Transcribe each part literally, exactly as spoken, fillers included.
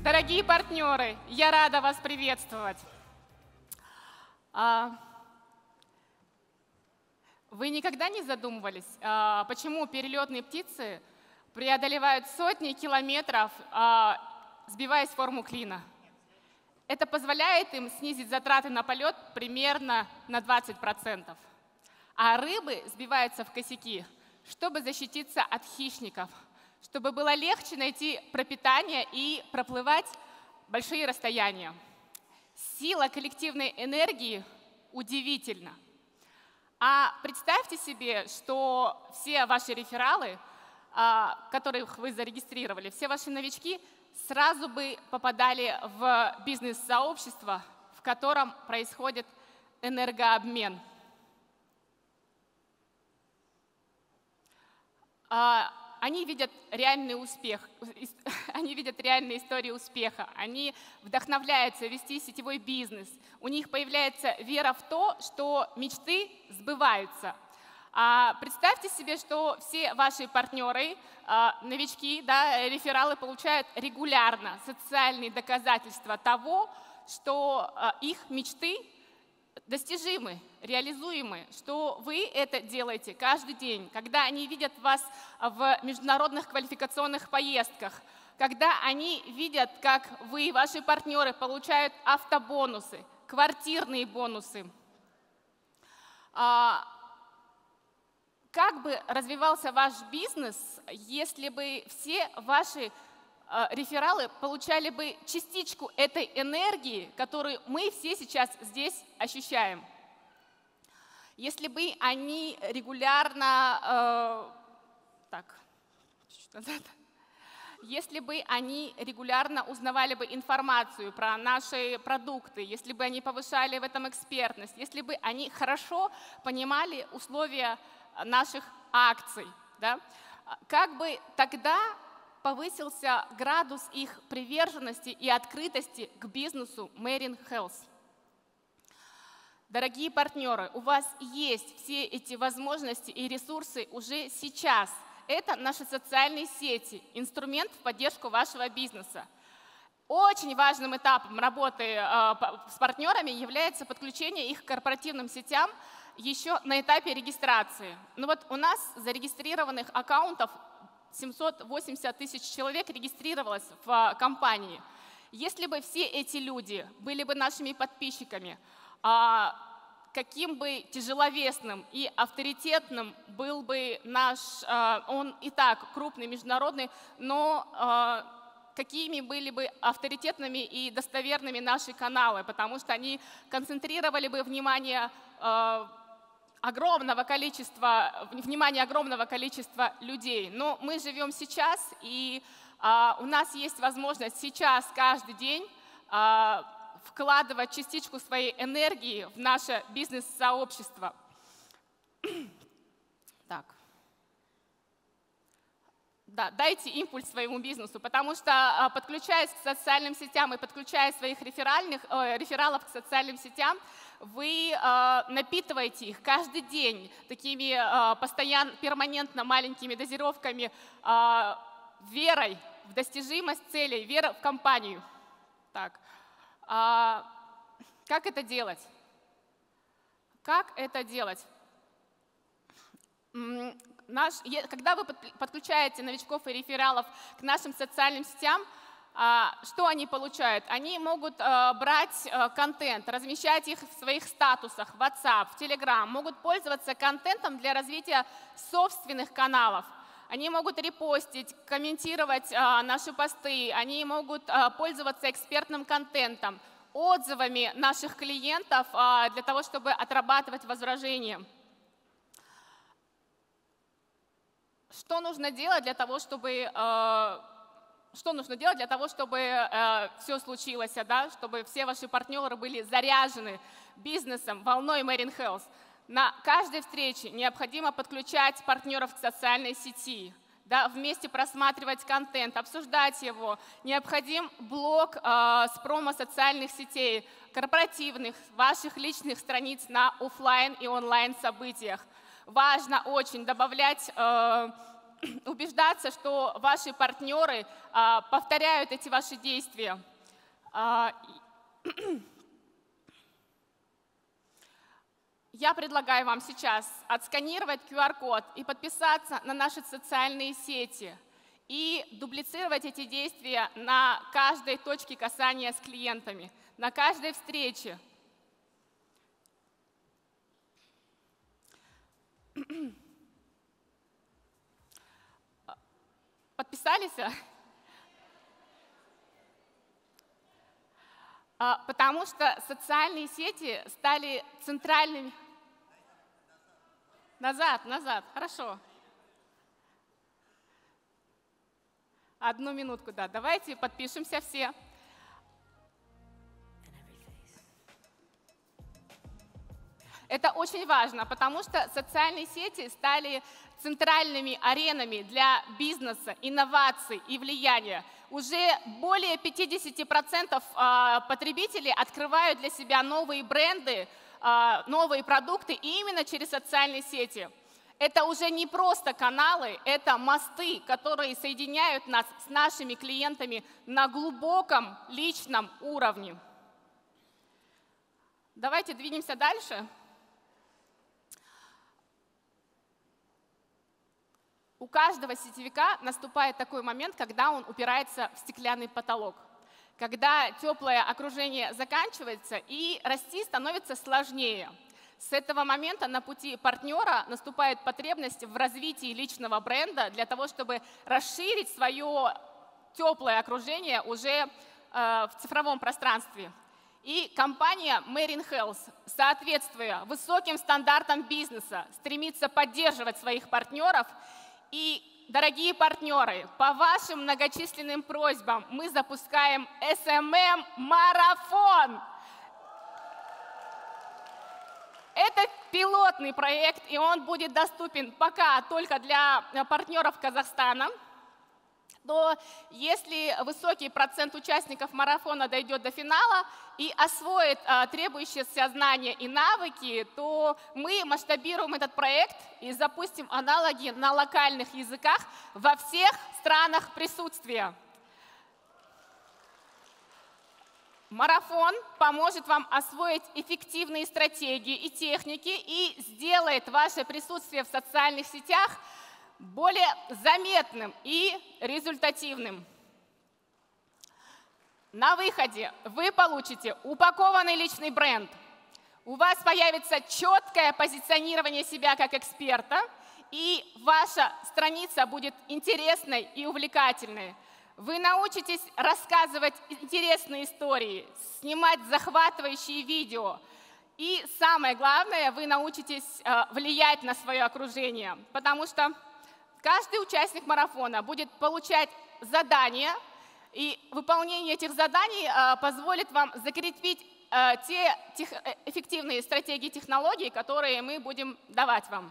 Дорогие партнеры, я рада вас приветствовать. Вы никогда не задумывались, почему перелетные птицы преодолевают сотни километров, сбиваясь в форму клина? Это позволяет им снизить затраты на полет примерно на двадцать процентов. А рыбы сбиваются в косяки, чтобы защититься от хищников, чтобы было легче найти пропитание и проплывать большие расстояния. Сила коллективной энергии удивительна. А представьте себе, что все ваши рефералы, которых вы зарегистрировали, все ваши новички сразу бы попадали в бизнес-сообщество, в котором происходит энергообмен. Они видят реальный успех, они видят реальные истории успеха, они вдохновляются вести сетевой бизнес, у них появляется вера в то, что мечты сбываются. А представьте себе, что все ваши партнеры, новички, да, рефералы получают регулярно социальные доказательства того, что их мечты достижимы, реализуемы, что вы это делаете каждый день, когда они видят вас в международных квалификационных поездках, когда они видят, как вы, ваши партнеры, получают автобонусы, квартирные бонусы. Как бы развивался ваш бизнес, если бы все ваши рефералы получали бы частичку этой энергии, которую мы все сейчас здесь ощущаем? Если бы они регулярно, э, так, чуть-чуть назад, если бы они регулярно узнавали бы информацию про наши продукты, если бы они повышали в этом экспертность, если бы они хорошо понимали условия наших акций, да, как бы тогда повысился градус их приверженности и открытости к бизнесу Marine Health. Дорогие партнеры, у вас есть все эти возможности и ресурсы уже сейчас. Это наши социальные сети, инструмент в поддержку вашего бизнеса. Очень важным этапом работы э, с партнерами является подключение их к корпоративным сетям еще на этапе регистрации. Ну вот у нас зарегистрированных аккаунтов семьсот восемьдесят тысяч человек регистрировалось в компании. Если бы все эти люди были бы нашими подписчиками, каким бы тяжеловесным и авторитетным был бы наш, он и так крупный, международный, но какими были бы авторитетными и достоверными наши каналы, потому что они концентрировали бы внимание огромного количества, внимание огромного количества людей. Но мы живем сейчас, и а, у нас есть возможность сейчас каждый день а, вкладывать частичку своей энергии в наше бизнес-сообщество. Так. Да, дайте импульс своему бизнесу, потому что, подключаясь к социальным сетям и подключая своих реферальных, э, рефералов к социальным сетям, вы э, напитываете их каждый день такими э, постоянно, перманентно маленькими дозировками, э, верой в достижимость целей, верой в компанию. Так. А, как это делать? Как это делать? Наш, когда вы подключаете новичков и рефералов к нашим социальным сетям, что они получают? Они могут брать контент, размещать их в своих статусах, в WhatsApp, в Telegram, могут пользоваться контентом для развития собственных каналов. Они могут репостить, комментировать наши посты, они могут пользоваться экспертным контентом, отзывами наших клиентов для того, чтобы отрабатывать возражения. Что нужно делать для того, чтобы, э, что нужно делать для того, чтобы э, все случилось, да? Чтобы все ваши партнеры были заряжены бизнесом, волной Marine Health? На каждой встрече необходимо подключать партнеров к социальной сети, да? Вместе просматривать контент, обсуждать его. Необходим блок э, с промо-социальных сетей, корпоративных, ваших личных страниц на офлайн и онлайн событиях. Важно очень добавлять э, убеждаться, что ваши партнеры э, повторяют эти ваши действия. Э, Я предлагаю вам сейчас отсканировать ку ар код и подписаться на наши социальные сети и дублицировать эти действия на каждой точке касания с клиентами, на каждой встрече. Подписались? Потому что социальные сети стали центральными. Назад, назад, хорошо. Одну минутку, да. Давайте подпишемся все. Это очень важно, потому что социальные сети стали центральными аренами для бизнеса, инноваций и влияния. Уже более пятидесяти процентов потребителей открывают для себя новые бренды, новые продукты именно через социальные сети. Это уже не просто каналы, это мосты, которые соединяют нас с нашими клиентами на глубоком личном уровне. Давайте двинемся дальше. У каждого сетевика наступает такой момент, когда он упирается в стеклянный потолок, когда теплое окружение заканчивается и расти становится сложнее. С этого момента на пути партнера наступает потребность в развитии личного бренда для того, чтобы расширить свое теплое окружение уже э, в цифровом пространстве. И компания Marine Health, соответствуя высоким стандартам бизнеса, стремится поддерживать своих партнеров. И, дорогие партнеры, по вашим многочисленным просьбам мы запускаем эс эм эм-марафон. Это пилотный проект, и он будет доступен пока только для партнеров Казахстана. Но если высокий процент участников марафона дойдет до финала и освоит а, требующиеся знания и навыки, то мы масштабируем этот проект и запустим аналоги на локальных языках во всех странах присутствия. Марафон поможет вам освоить эффективные стратегии и техники и сделает ваше присутствие в социальных сетях более заметным и результативным. На выходе вы получите упакованный личный бренд. У вас появится четкое позиционирование себя как эксперта, и ваша страница будет интересной и увлекательной. Вы научитесь рассказывать интересные истории, снимать захватывающие видео. И самое главное, вы научитесь влиять на свое окружение, потому что каждый участник марафона будет получать задания, и выполнение этих заданий позволит вам закрепить те эффективные стратегии и технологии, которые мы будем давать вам.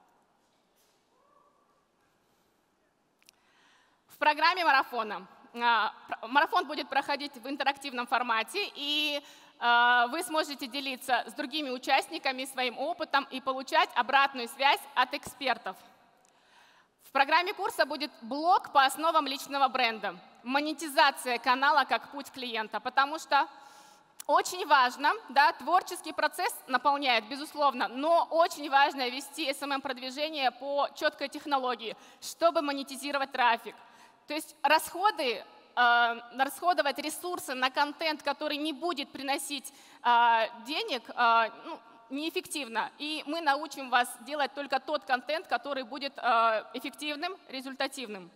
В программе марафона марафон будет проходить в интерактивном формате, и вы сможете делиться с другими участниками своим опытом и получать обратную связь от экспертов. В программе курса будет блок по основам личного бренда, монетизация канала как путь клиента, потому что очень важно, да, творческий процесс наполняет, безусловно, но очень важно вести эс эм эм-продвижение по четкой технологии, чтобы монетизировать трафик. То есть расходы, э, расходовать ресурсы на контент, который не будет приносить э, денег, э, ну, неэффективно. И мы научим вас делать только тот контент, который будет э, эффективным, результативным.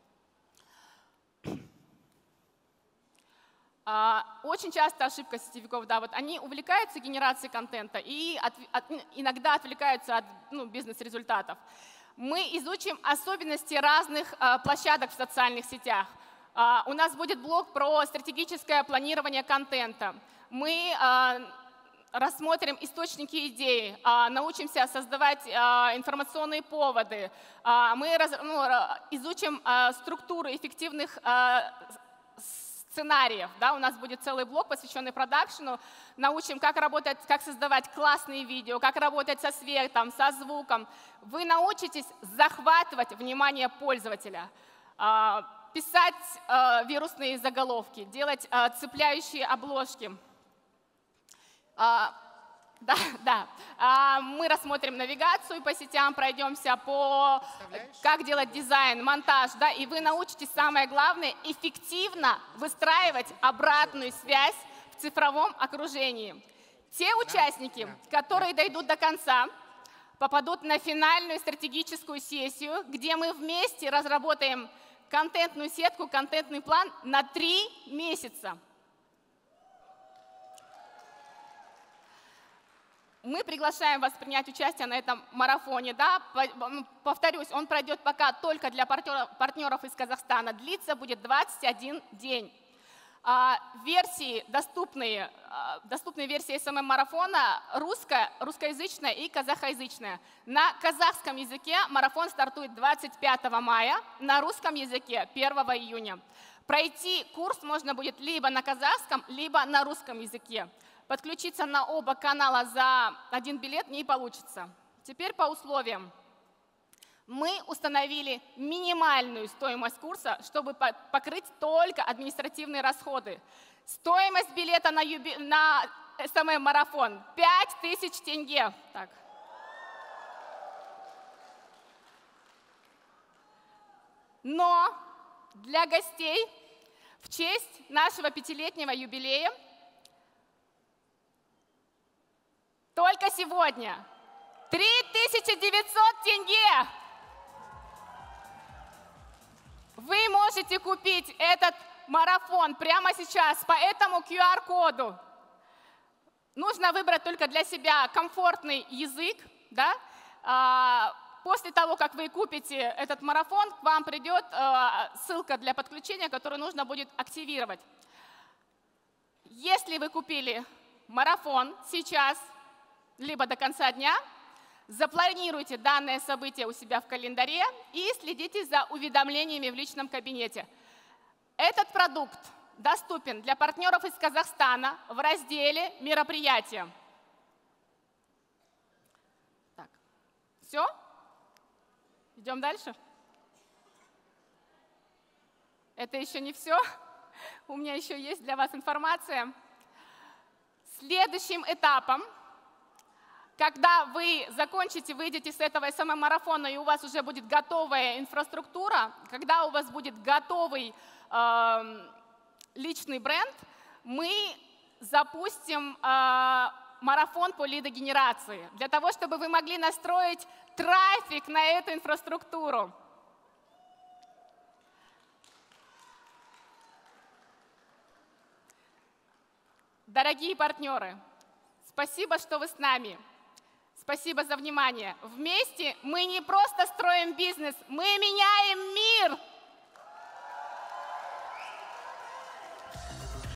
Очень часто ошибка сетевиков, да, вот они увлекаются генерацией контента и от, от, иногда отвлекаются от ну, бизнес-результатов. Мы изучим особенности разных а, площадок в социальных сетях. А, у нас будет блок про стратегическое планирование контента. Мы а, рассмотрим источники идей, а, научимся создавать а, информационные поводы. А, мы раз, ну, изучим а, структуру эффективных а, сценариев. Да? У нас будет целый блок, посвященный продакшену. Научим, как работать, как создавать классные видео, как работать со светом, со звуком. Вы научитесь захватывать внимание пользователя, писать вирусные заголовки, делать цепляющие обложки. Да, да. А, мы рассмотрим навигацию по сетям, пройдемся по как делать дизайн, монтаж, да, и вы научитесь, самое главное, эффективно выстраивать обратную связь в цифровом окружении. Те участники, которые дойдут до конца, попадут на финальную стратегическую сессию, где мы вместе разработаем контентную сетку, контентный план на три месяца. Мы приглашаем вас принять участие на этом марафоне. Да? Повторюсь, он пройдет пока только для партнеров из Казахстана. Длиться будет двадцать один день. Версии, доступные, доступные версии эс эм эм-марафона русская, русскоязычная и казахоязычная. На казахском языке марафон стартует двадцать пятого мая, на русском языке первого июня. Пройти курс можно будет либо на казахском, либо на русском языке. Подключиться на оба канала за один билет не получится. Теперь по условиям. Мы установили минимальную стоимость курса, чтобы покрыть только административные расходы. Стоимость билета на, юби... на эс эм эм-марафон – пять тысяч тенге. Так. Но для гостей в честь нашего пятилетнего юбилея только сегодня три тысячи девятьсот тенге. Вы можете купить этот марафон прямо сейчас по этому ку ар-коду. Нужно выбрать только для себя комфортный язык. Да? После того, как вы купите этот марафон, к вам придет ссылка для подключения, которую нужно будет активировать. Если вы купили марафон сейчас, либо до конца дня, запланируйте данное событие у себя в календаре и следите за уведомлениями в личном кабинете. Этот продукт доступен для партнеров из Казахстана в разделе «Мероприятия». Так. Все? Идем дальше? Это еще не все. У меня еще есть для вас информация. Следующим этапом, когда вы закончите, выйдете с этого эс эм эм-марафона, и у вас уже будет готовая инфраструктура, когда у вас будет готовый э, личный бренд, мы запустим э, марафон по лидогенерации, для того, чтобы вы могли настроить трафик на эту инфраструктуру. Дорогие партнеры, спасибо, что вы с нами. Спасибо за внимание. Вместе мы не просто строим бизнес, мы меняем мир.